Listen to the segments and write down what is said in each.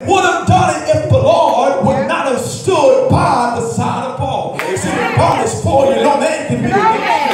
would have done it if the Lord would not have stood by the side of Paul. See, when God is for you, no man can be against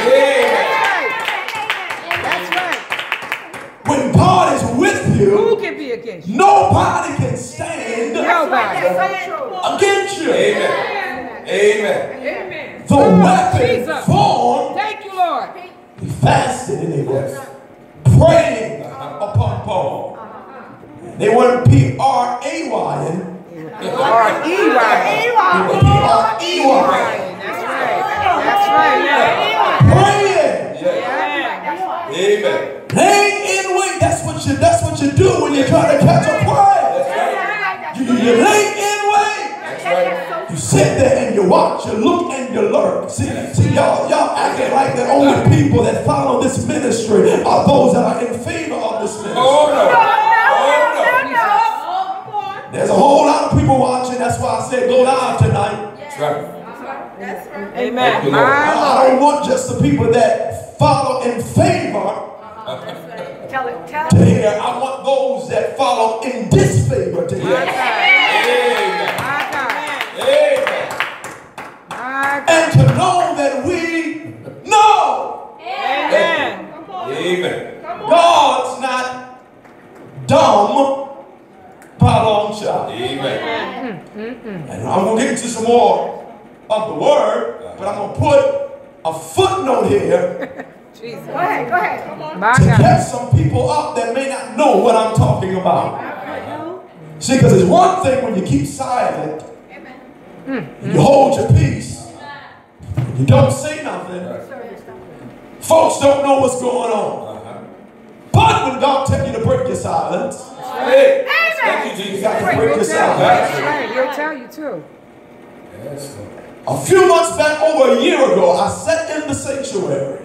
you. That's right. When God is with you, Who can be against you? nobody can stand Nobody. against you. Amen. Amen. The weapon Jesus. formed, Thank you, Lord. he fasted and they were praying upon Paul. They weren't P-R-A-Y-N. R-E-Y. P-R-E-Y. That's right. Praying. Amen. Laying in wait. That's what you do when you're trying to catch a prey. You lay in wait. That's right. You sit there and you watch, you look and you lurk. See, y'all acting like the only people that follow this ministry are those that are in favor of this ministry. Oh no. There's a whole lot of people watching. That's why I said go live tonight. That's right. That's right. Amen. I don't want just the people that follow in favor Tell to hear. I want those that follow in disfavor to hear. And to know that we know. Amen. Amen. God's not dumb by a long shot. Amen. And I'm going to get into some more of the word, but I'm going to put a footnote here Jesus. Go ahead. Come on. My to God. catch some people up that may not know what I'm talking about. See, because it's one thing when you keep silent, and you hold your peace, you don't say nothing, folks don't know what's going on. But when God tells you to break your silence, Hey. Thank you, you Jesus. got to break your That's silence. right. He'll tell you too. Yes, Lord. A few months back, over a year ago, I sat in the sanctuary.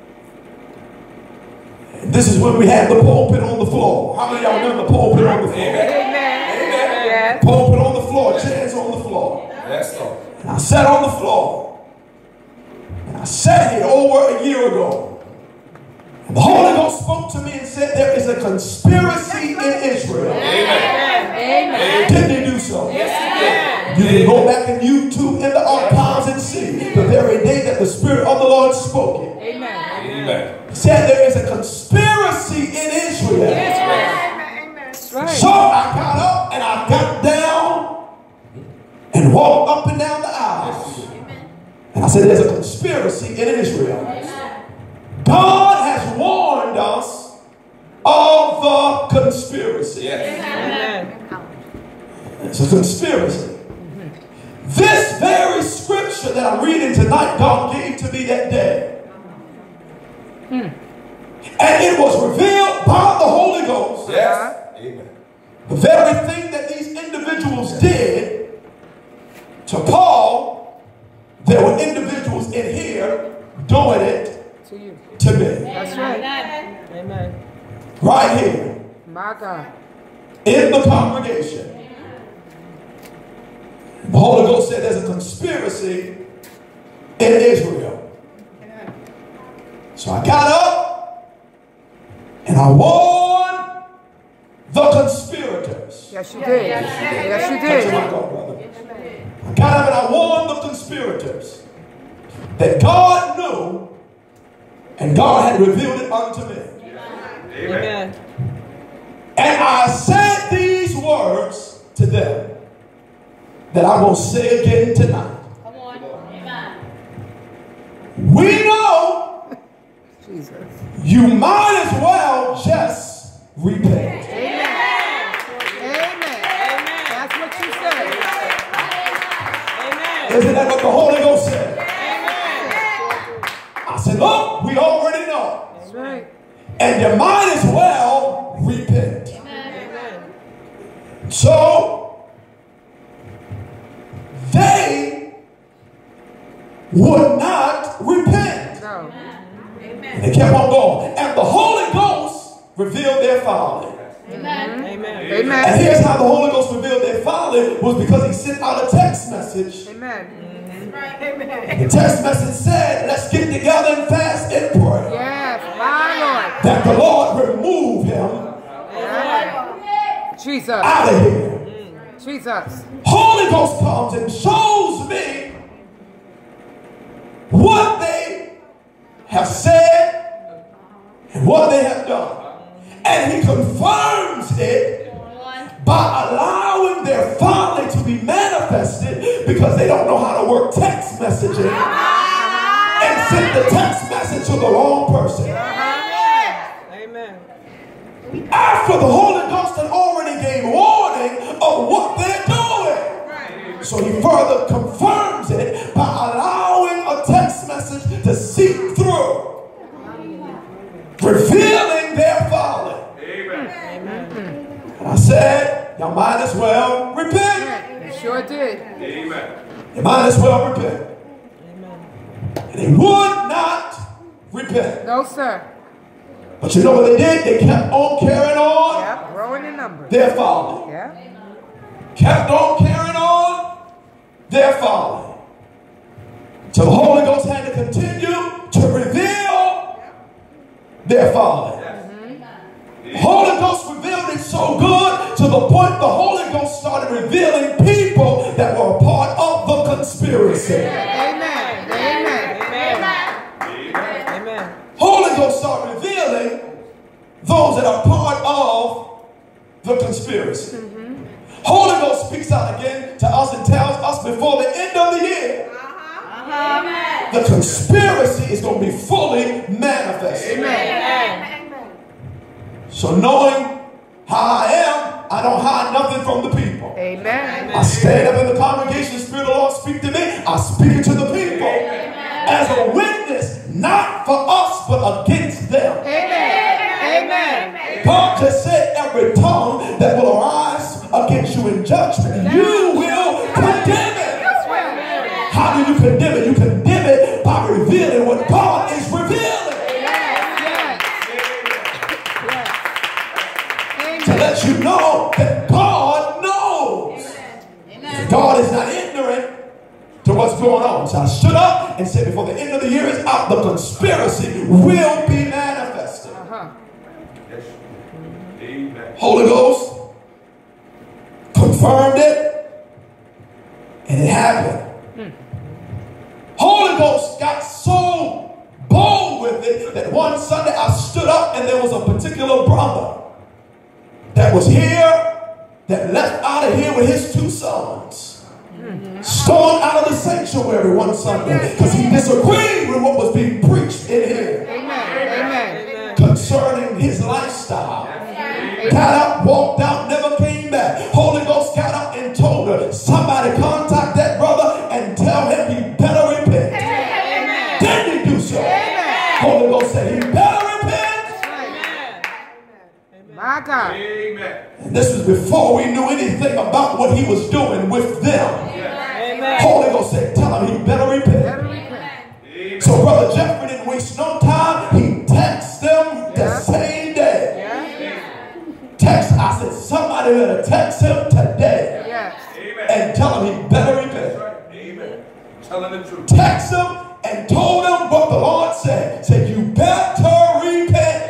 And this is when we had the pulpit on the floor. How many of y'all remember the pulpit on the floor? Amen. Yes. Pulpit on the floor, chairs on the floor. Yes, Lord. And I sat on the floor. And I sat here over a year ago. And the Holy Ghost spoke to me and said there is a conspiracy in Israel. Amen. Did they do so? Yes, You can go back in YouTube in the archives and see the very day that the Spirit of the Lord spoke it. Amen. Amen. He said there is a conspiracy in Israel. That's right. So I got up and I got down and walked up and down the aisles. And I said there's a conspiracy in Israel. God has warned us of the conspiracy. Yes. Amen. It's a conspiracy. This very scripture that I'm reading tonight, God gave to me that day. And it was revealed by the Holy Ghost. Yes. Amen. The very thing that these individuals did to Paul, there were individuals in here doing it To you. to me. That's right. Amen. Right here My God. in the congregation. The Holy Ghost said there's a conspiracy in Israel. So I got up and I warned the conspirators. Yes, you did. Yes, you Touch your did. mic off, brother. I got up and I warned the conspirators that God knew and God had revealed it unto me. Amen. And I said these words to them that I'm going to say again tonight. Come on. Amen. We know Jesus. you might as well just repent. Amen. Amen. That's what you said. Amen. Isn't that what the Holy Ghost said? Amen. I said, look, we already know. That's right. And you might as well repent. Amen. So, they would not repent. No. And they kept on going. And the Holy Ghost revealed their folly. Amen. Amen. And Amen. here's how the Holy Ghost revealed their folly was because he sent out a text message. Amen. And the text message said, let's get together and fast and pray. Yes, my Lord. That the Lord remove him Yeah. Jesus. out of here. Jesus. Holy Ghost comes and shows me what they have said and what they have done. And he confirms it by allowing their folly to be manifested, because they don't know how to work text messaging and send the text message to the wrong person. Amen. After the Holy Ghost had already gave warning of what they're doing. So he further confirms it by allowing a text message to seep through, revealing their folly. And I said, y'all might as well repent. You sure did. You might as well repent. And they would not repent. No, sir. But you know what they did? They kept on carrying on Yep, growing in numbers. their folly. Yeah. Kept on carrying on their folly. So the Holy Ghost had to continue to reveal their folly. The Holy Ghost revealed it so good to the point the Holy Ghost started revealing people that were a part of the conspiracy. Amen. Amen. Amen. Holy Ghost started revealing those that are part of the conspiracy. Holy Ghost speaks out again to us and tells us before the end of the year, the conspiracy is going to be fully manifested. Amen. So knowing how I am, I don't hide nothing from the people. Amen. I stand up in the congregation, the Spirit of the Lord speak to me. I speak it to the people as a witness, not for us, but against them. Amen. God just said every tongue that will arise against you in judgment, you will condemn it. How do you condemn it? You condemn it by revealing what God is revealing. To let you know that God knows. God is not ignorant to what's going on. So I stood up and said, before the end of the year is out, the conspiracy will be manifested. Holy Ghost confirmed it, and it happened. Holy Ghost got so bold with it that one Sunday I stood up and there was a particular brother that was here, that left out of here with his 2 sons. Stormed out of the sanctuary one Sunday because he disagreed with what was being preached in here. Amen. Concerning his lifestyle. Got up, walked out, never came back. Holy Ghost got up and told her, somebody contact that brother and tell him he better repent. Didn't he do so? Holy Ghost said he better repent. My God. And this was before we knew anything about what he was doing with them. Holy Ghost said, tell him he better repent. So Brother Jeffrey didn't waste no time. He texted them the same day. I said, somebody better text him today and tell him he better repent. Amen. Telling the truth. Text him and told him what the Lord said. Said, you better repent.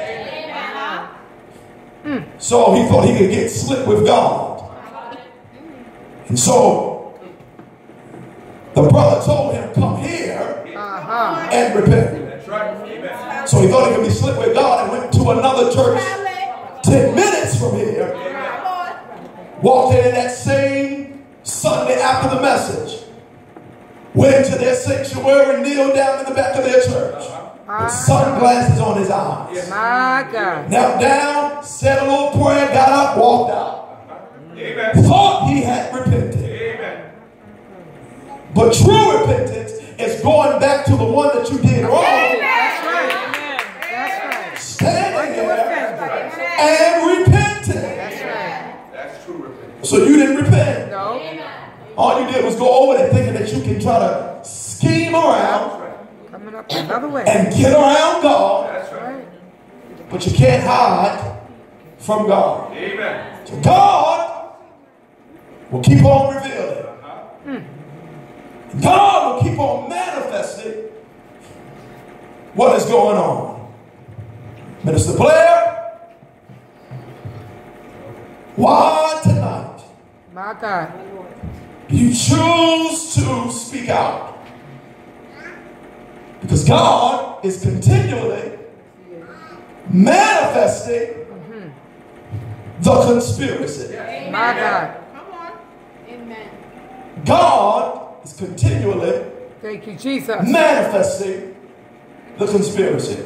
So he thought he could get slick with God. And so the brother told him, come here and repent. That's right. Amen. So he thought he could be slick with God and went to another church 10 minutes from here. Walked in that same Sunday after the message. Went into their sanctuary, kneeled down in the back of their church. With sunglasses on his eyes. My God. Knelt down, said a little prayer, got up, walked out. Amen. Thought he had repented. Amen. But true repentance is going back to the one that you did wrong. That's right. That's right. Standing You there offended. and repenting. That's right. That's true repentance. So you didn't repent. No. All you did was go over there thinking that you can try to scheme around Coming up another way. and get around God, That's right. Right. but you can't hide from God. Amen. So God will keep on revealing. God will keep on manifesting what is going on. Minister Blair, why tonight My God. You choose to speak out. Because God is continually manifesting the conspiracy. My God. Come on. Amen. God is continually Thank you, Jesus. manifesting the conspiracy.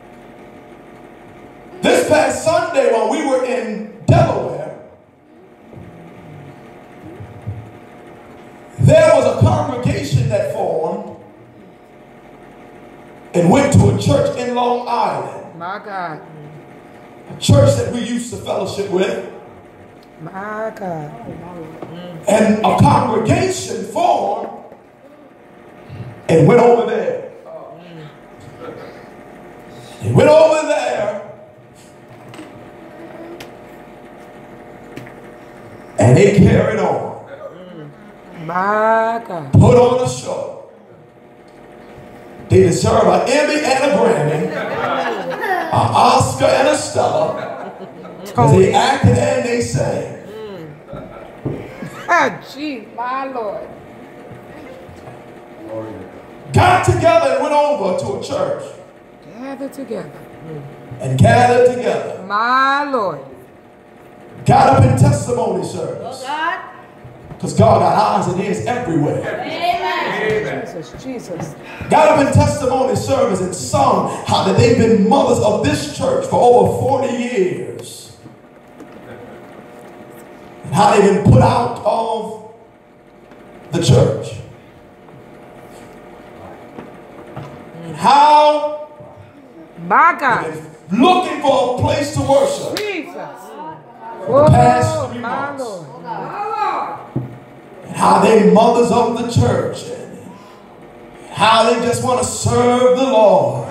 This past Sunday when we were in Delaware, there was a congregation that formed and went to a church in Long Island. My God. A church that we used to fellowship with. My God. And a congregation formed and went over there. They went over there and they carried on. My God. Put on a show. They deserve an Emmy and a Grammy, an Oscar and a Stella, because they acted and they sang. Ah, gee, my Lord. Got together and went over to a church Gather together. and gathered together. My Lord. Got up in testimony service. God. Because God got eyes and ears everywhere. Amen. Jesus, Jesus. Got up in testimony service and sung how that they've been mothers of this church for over 40 years. And how they've been put out of the church. And how My God. they've been looking for a place to worship. Jesus. For the past 3 my months. Lord. And how they mothers of the church. And how they just want to serve the Lord.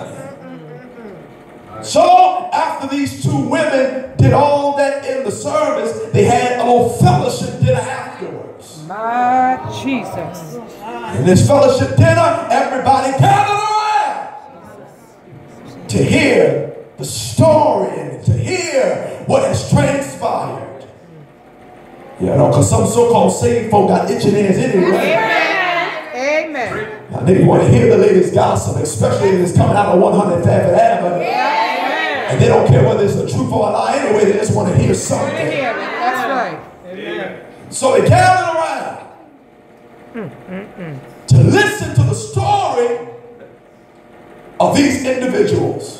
So after these two women did all that in the service, they had a little fellowship dinner afterwards. My Jesus. In this fellowship dinner, everybody gathered around to hear the story and to hear what has transpired. You know, because some so-called saved folk got itching ears anyway. Amen. Now, they want to hear the latest gossip, especially if it's coming out of 100 Fairfield Avenue. And they don't care whether it's the truth or a lie anyway, they just want to hear something. That's right. So they gathered around to listen to the story of these individuals.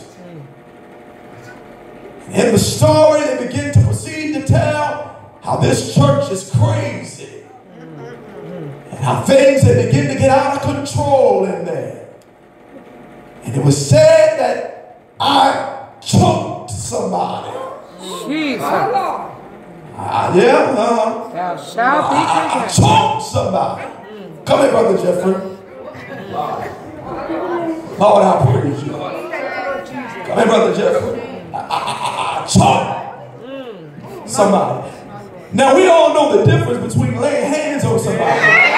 In the story, they begin to proceed to tell how this church is crazy. And how things have begin to get out of control in there. And it was said that I choked somebody. Jesus. Yeah, Thou shalt be I condemned. choked somebody. Come here, Brother Jeffrey. Lord, I praise you. Come here, Brother Jeffrey. I choked somebody. Now, we all know the difference between laying hands on somebody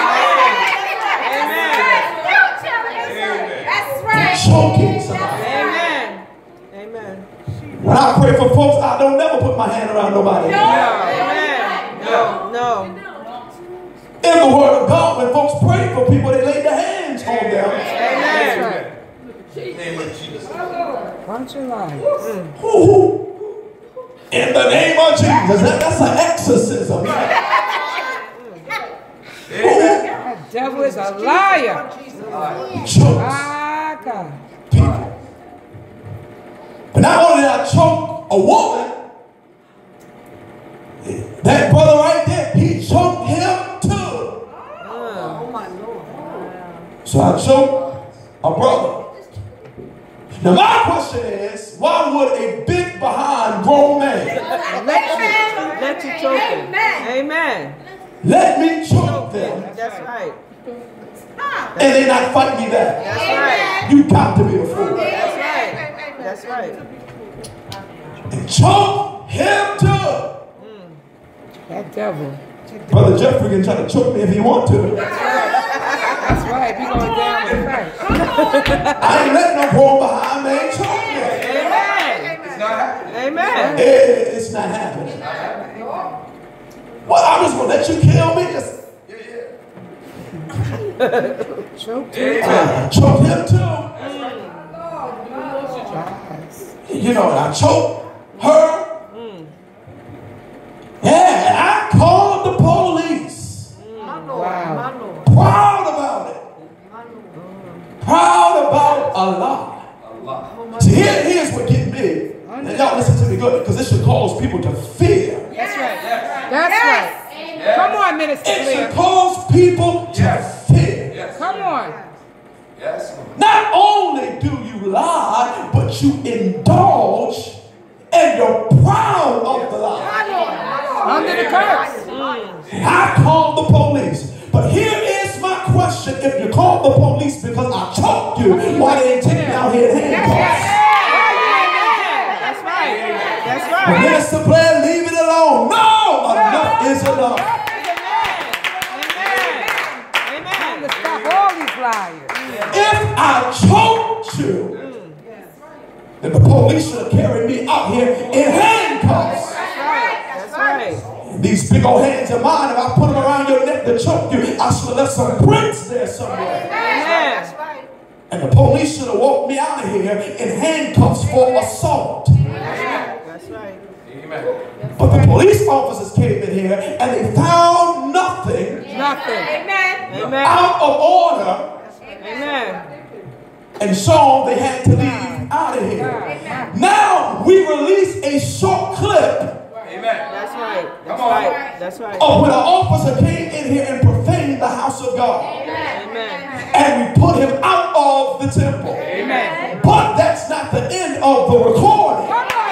That's right. and choking somebody. Amen. Amen. When I pray for folks, I don't never put my hand around nobody. Amen. No. In the Word of God, when folks pray for people, they lay their hands on them. Amen. Name of Jesus. Bunch of lies. Ooh. In the name of Jesus. That's an exorcism. That devil is a liar. Chokes My God. people. But not only did I choke a woman, that brother right there, he choked him too. So I choked a brother. Now my question is, why would a big behind grown man Let you choke him. Amen. let me choke them That's right. and they not fight me back? That's right. You got to be a fool. That's right. That's right. And choke him too. That devil. Brother Jeffrey can try to choke me if he want to. That's right. We going down with Christ. I ain't letting no grown behind man choke me. Amen. It's not happening. Amen. It's not happening. Well, I'm just going to let you kill me? Just, Choke choke him too. You know, and I choked her. Yeah, and I called the police. Wow. Proud about it. Proud about Allah. See, here's what get me. And y'all listen to me good, because this should cause people to fear. That's right. That's right. Come on, Minister It Clear. should cause people to fear. Come on. Not only do you lie, but you indulge and you're proud of the lie. Under the curse. I called the police. But here is my question. If you called the police because I choked you, why they didn't take me out here in handcuffs? That's right. That's When right. Minister Blair, leave it alone. No, enough is enough. Amen. To stop all these liars. If I choked you, then the police should have carried me out here in handcuffs. That's right. These big old hands of mine, if I put them around your neck to choke you, I should have left some prints there somewhere. Amen. And the police should have walked me out of here in handcuffs for assault. That's right. But the police officers came in here and they found nothing Nothing. Amen. out of order. Amen. And so they had to leave out of here. Now we release a short clip That's right. That's right. That's right. of when an officer came in here and profaned the house of God. Amen. And we put him out of the temple. Amen. But that's not the end of the recording. Come on.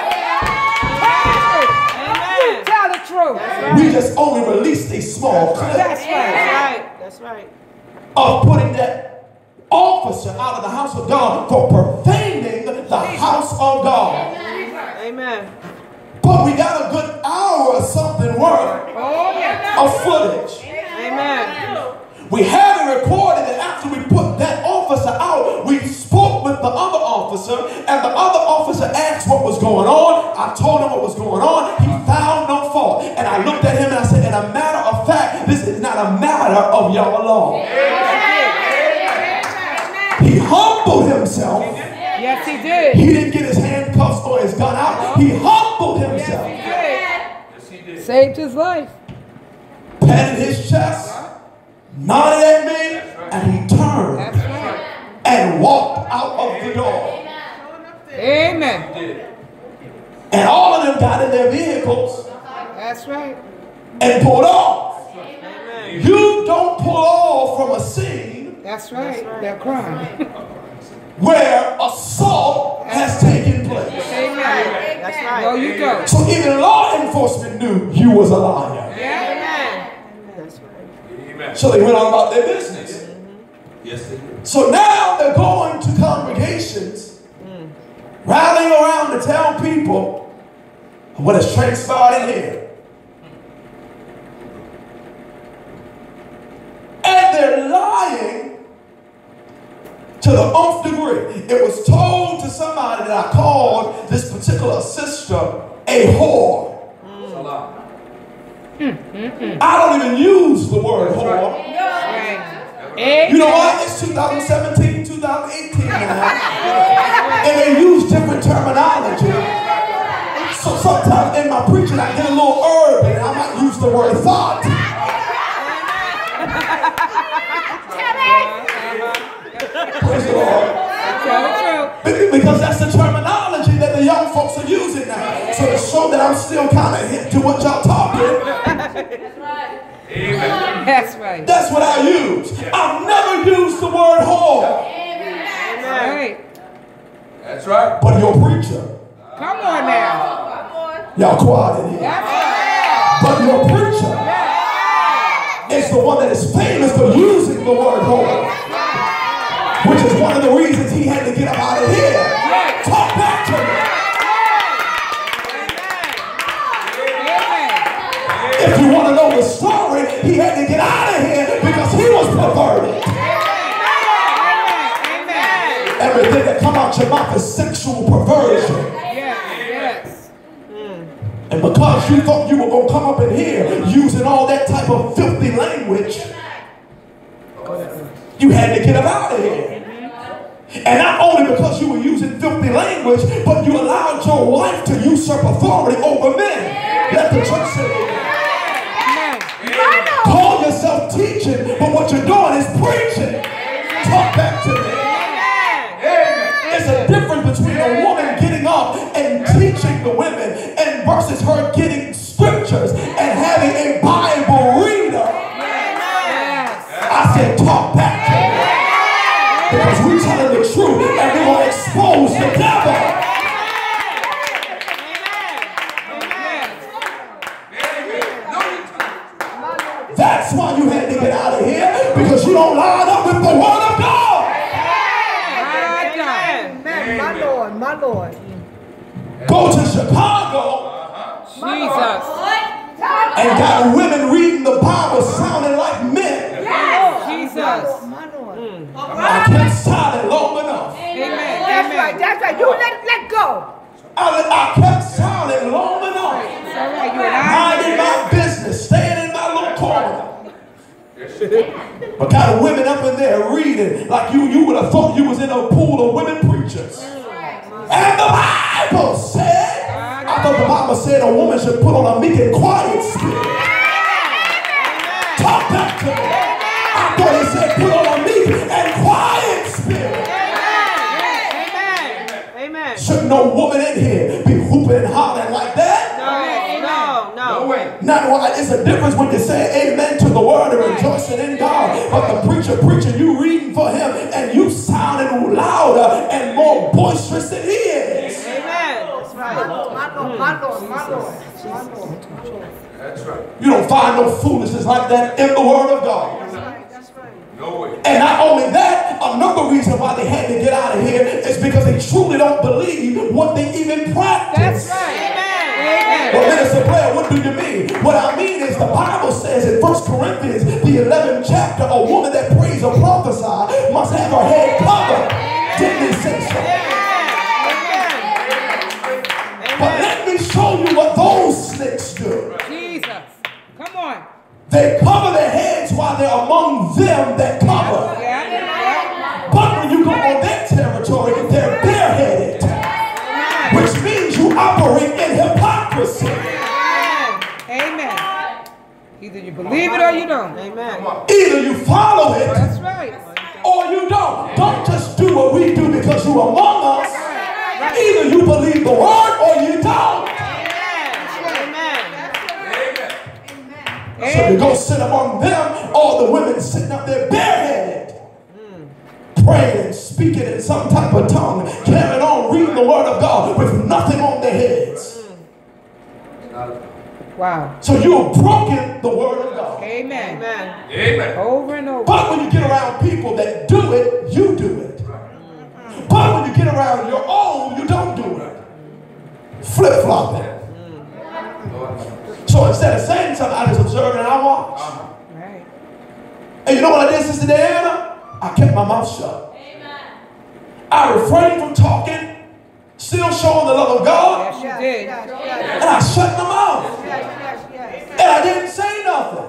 Amen. Tell the truth. We just only released a small clip That's right. That's right. of putting that officer out of the house of God for profaning the house of God. Amen. But we got a good hour or something worth Oh, yeah. of footage. Amen. We have it recorded that after we put that officer out, we spoke with the other officer, and the other officer asked what was going on. I told him what was going on. He found no fault. And I looked at him and I said, in a matter of fact, this is not a matter of your law. He humbled himself. Yes, he did. He didn't get his handcuffs or his gun out. He humbled himself. Saved his life. Patted his chest, nodded at me, and he turned That's right. and walked out of the door. Amen. And all of them got in their vehicles That's right. and pulled off. Amen. You don't pull off from a scene That's right. They're crying. where assault has taken place. Amen. That's right. No, you don't. So even law enforcement knew you was a liar. Amen. That's right. So they went on about their business. Yes, they do. So now they're going to congregations, rallying around to tell people what has transpired in here. And they're lying to the nth degree. It was told to somebody that I called this particular sister a whore. I don't even use the word whore. Right. You know what? It's 2017, 2018 now. And they use different terminology. So sometimes in my preaching I get a little urban and I might use the word thought. Praise the Lord. Tell the truth. Because that's the terminology that the young folks are using now. So to show that I'm still kind of hip to what y'all talking. That's right. That's what I use. I've never used the word whore. Right. That's right. But your preacher, Come on now. y'all quiet in here. That's right. But your preacher is the one that is famous for using the word whore. Which is one of the reasons he had to get up out of here. Talk back to me. If you want to know the story, he had to get out of here because he was perverted. Everything that come out your mouth is sexual perversion. Yes. And because you thought you were going to come up in here using all that type of filthy language, you had to get up out of here. And not only because you were using filthy language, but you allowed your wife to usurp authority over men. Let the church say amen. Call yourself teaching, but what you're doing is preaching. Talk back to me. There's a difference between a woman getting up and teaching the women and versus her getting scriptures and having a Bible reader. I said talk back to me. Because we're telling the truth and we're going to expose the devil. That's why you had to get out of here, because you don't line up with the word of God. Amen. My Lord, my Lord. Go to Chicago Jesus. and got women reading the Bible sounding like men. Jesus. My Lord. I kept silent long enough. Amen. That's right. That's right. You let go. I kept silent long enough. Minding my business, staying in my little corner. But got women up in there reading like you would have thought you was in a pool of women preachers. And the Bible said, I thought the Bible said a woman should put on a meek and quiet spirit. Talk back to me. I thought it said put on a meek and quiet spirit. Amen. Should no woman in here be whooping and hollering like that? No way. Not why. It's a difference when you say amen to the word and rejoicing in God. But the preacher preaching, you reading for him and you sounding louder and more boisterous than he is. Amen. That's right. My Lord. That's right. You don't find no foolishness like that in the word of God. That's right. No way. And not only that, another reason why they had to get out of here is because they truly don't believe what they even practice. That's right. Amen. Well, Minister Blair, what do you mean? What I mean is the Bible says in 1 Corinthians, the 11th chapter, a woman that prays or prophesies must have her head covered. Didn't he say so? But let me show you what those slicks do. Jesus. Come on. They cover their heads while they're among them that cover. But when you go on their territory, they're bareheaded. Which means you operate in hypocrisy. Amen. Either you believe it or you don't. Amen. Either you follow it That's right. or you don't. Don't just do what we do because you're among us. Either you believe the word or you don't. So you go sit among them, all the women sitting up there bareheaded, praying and speaking in some type of tongue, carrying on reading the word of God with nothing on their heads. Wow. So you've broken the word of God. Amen. Amen. Over and over. But when you get around people that do it, you do it. But when you get around your own, you don't do it. Flip-flopping. So instead of saying something, I just observe and I watch. Right. And you know what I did, Sister Diana? I kept my mouth shut. I refrained from talking, still showing the love of God. Yes, you did. And I shut my mouth. And I didn't say nothing.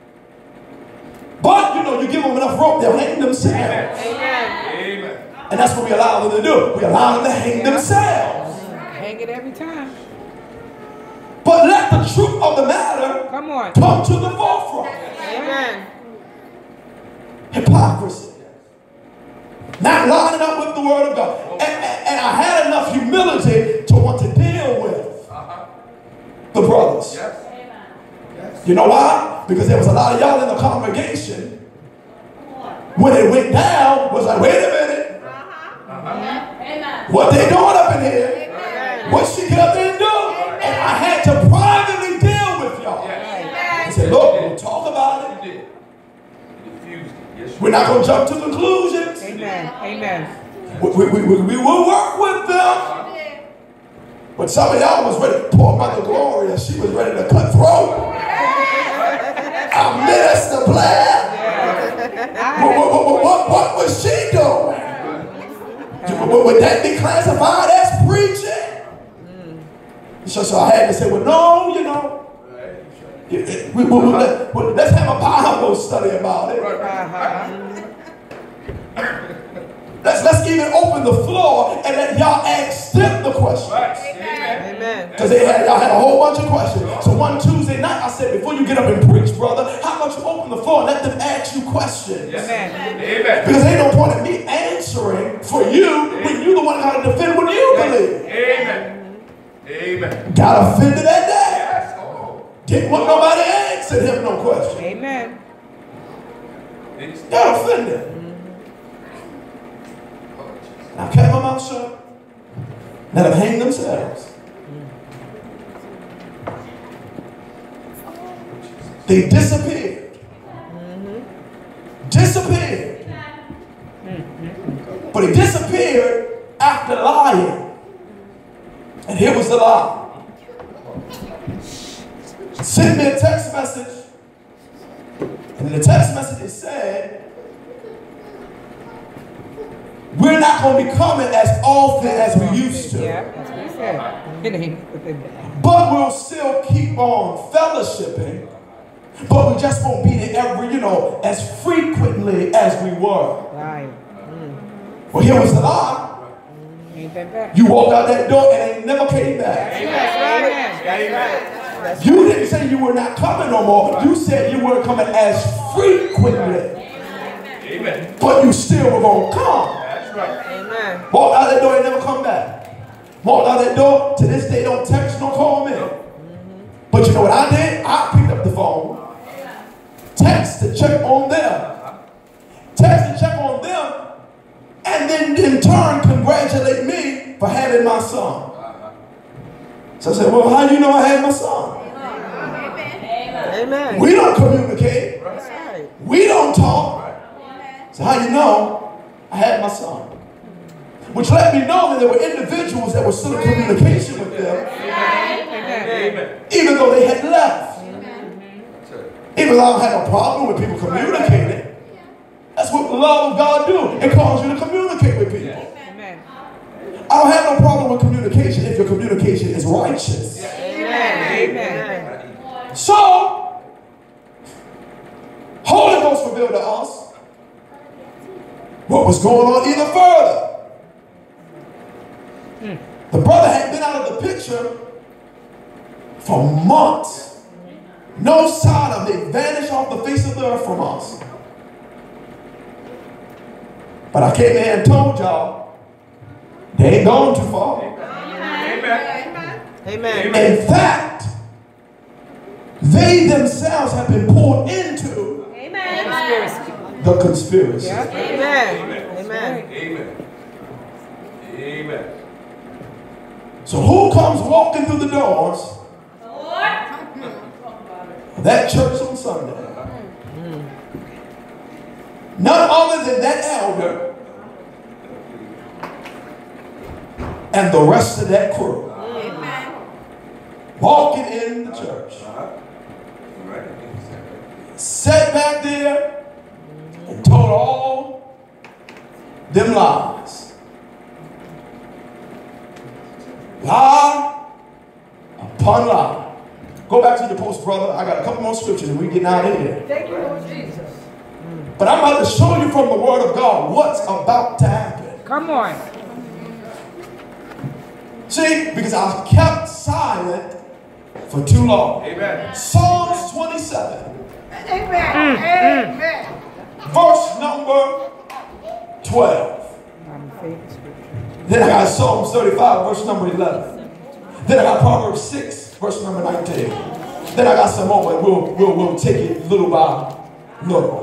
But, you know, you give them enough rope, they'll hang themselves. Amen. And that's what we allow them to do. We allow them to hang themselves. Hang it every time. But let the truth of the matter come to the forefront. Amen. Hypocrisy. Not lining up with the word of God. And I had enough humility to want to deal with the brothers. You know why? Because there was a lot of y'all in the congregation. When it went down, was like, wait a minute. What they doing up in here? What she get up there and do? And I had to privately deal with y'all. I said, look, we'll talk about it. We're not going to jump to conclusions. Amen. We will work with them. But some of y'all was ready to pour Mother Gloria. She was ready to cut throat. Minister Blair. What was she doing? Would that be classified as preaching? So I had to say, well, no, you know. Let's have a Bible study about it. Let's even open the floor and let y'all ask them the questions. Amen. Because y'all had a whole bunch of questions. So one Tuesday night, I said, before you get up and preach, brother, how about you open the floor and let them ask you questions? Amen. Because ain't no point in me answering for you when you're the one got to defend what you believe. Amen. Got offended at that. Didn't want nobody answering him no question. Amen. Got offended. I kept my mouth shut. Let them hang themselves. They disappeared. Disappeared. But he disappeared after lying. And here was the lie. Sent me a text message. And in the text message it said, we're not going to be coming as often as we used to. Yeah, that's what he said. It ain't nothing bad. But we'll still keep on fellowshipping. But we just won't be there as frequently as we were. Right. Well, here was the lie. Ain't that bad? You walked out that door and they never came back. That's right. You didn't say you were not coming no more. You said you weren't coming as frequently. Amen. But you still were going to come. That's right. Amen. Walked out that door and never come back. Walked out that door, to this day don't text, don't call me. But you know what I did? I picked up the phone. Text to check on them. Text to check on them. And then in turn congratulate me for having my son. So I said, well, how do you know I had my son? Amen. We don't communicate. That's right. We don't talk. So how you know I had my son? Which let me know that there were individuals that were still in communication with them. Amen. Even though they had left. Even though I don't have no problem with people communicating. That's what the love of God do. It calls you to communicate with people. Amen. I don't have no problem with communication if your communication is righteous. Amen. Amen. So, Holy Ghost revealed to us what was going on even further. The brother had been out of the picture for months. No sign of it. Vanished off the face of the earth from us. But I came here and told y'all, they ain't gone too far. Amen. In fact, they themselves have been pulled into the conspiracy. Yeah. Amen. Amen. Amen. So who comes walking through the doors of that church on Sunday? None other than that elder and the rest of that crew. Walking in the church. Sat back there and told all them lies. Lie upon lie. Go back to your post, brother. I got a couple more scriptures and we're getting out of here. Thank you, Lord Jesus. But I'm about to show you from the Word of God what's about to happen. Come on. See, because I kept silent for too long. Amen. Psalms 27. Amen. Verse number 12. Then I got Psalms 35, verse number 11. Then I got Proverbs 6, verse number 19. Then I got some more, but we'll take it little by little.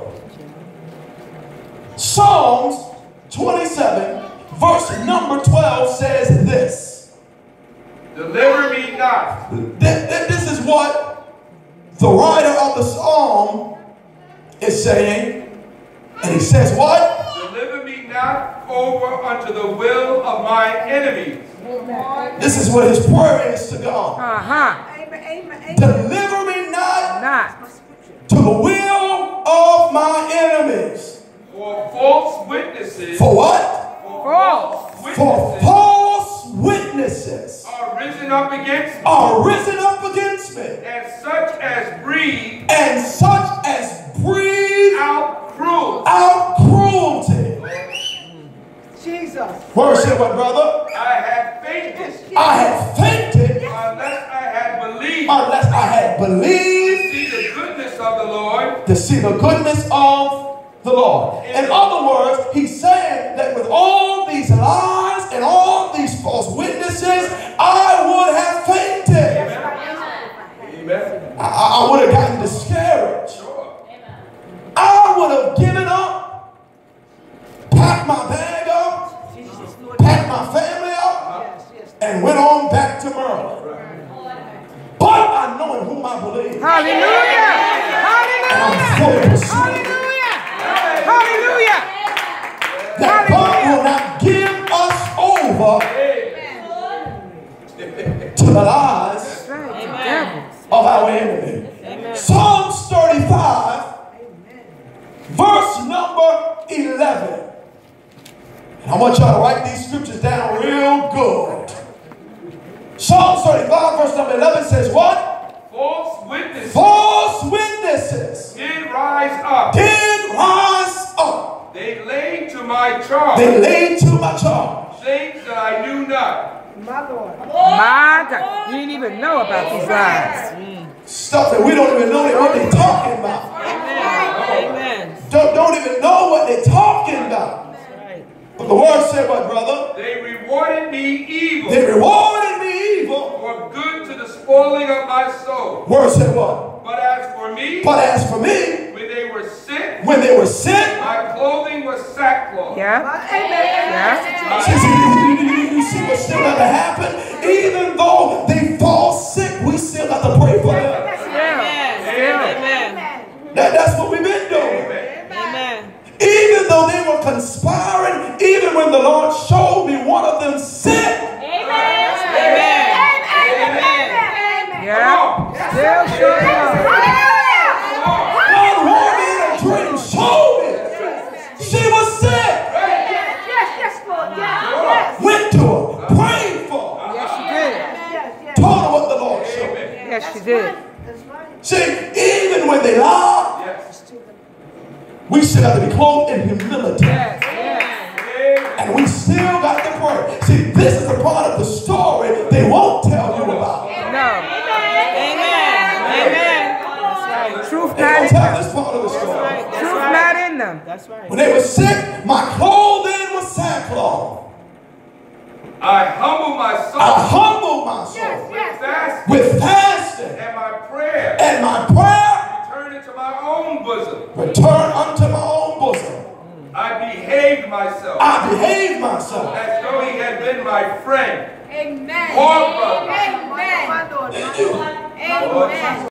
Psalms 27, verse number 12 says this. Deliver me not. This is what the writer of the psalm is saying. And he says what? Deliver me not over unto the will of my enemies. This is what his prayer is to God. Amen. Deliver me not to the will of my enemies. For false witnesses. For what? False For false witnesses are risen up against me. out cruelty. Out cruelty. Jesus. Worship what, brother? I had fainted I had fainted unless I had believed unless I had to believed see the goodness of the Lord to see the goodness of the Lord. In other words, he's saying that with all these lies and all these false witnesses, I would have fainted. Amen. I would have gotten discouraged. Sure. I would have given up, packed my bag up, packed my family up, and went on back to Maryland. But I know in whom I believe. Hallelujah. And I'm fully persuaded Hallelujah. that God will not give us over to the lies of our enemy. Psalms 35, verse number 11. And I want y'all to write these scriptures down real good. Psalms 35, verse number 11 says what? False witnesses False witnesses did rise up. did rise up. They laid to my charge They laid to my charge. things that I knew not. My God. You didn't even know about these lies. Stuff that we don't even know what they're talking about. Amen. Don't even know what they're talking about. But the word said what, brother? They rewarded me evil They rewarded me evil. for good to the spoiling of my soul. Word said what? But as for me, But as for me, when they were sick, when they were sick, my clothing was sackcloth. Yeah. Yeah. you see what still got to happen? Even though they fall sick, we still got to pray for them. Amen. That's what we've been doing. Amen. Even though they were conspiring, even when the Lord showed me one of them sick, Amen. Yeah. Still showing up. God warned me in a dream, showed me. She was sick. Went to her, prayed for her, Yes, she did. told her what the Lord showed me. Yes, she did. See, even when they lie, Yes. we still have to be clothed in humility. Yes, yes. And we still got to pray. See, this is a part of the story they won't tell you about. No. Amen. Truth They not won't in tell them. this part of the story. Truth not in them. That's right. When they were sick, my clothing was sackcloth. I humbled my soul I humbled myself fast with fasting and my prayer and my prayer turned into my own bosom. returned unto my own bosom. I behaved myself I behaved myself. as though he had been my friend Amen. or brother. Amen. Did you? Amen.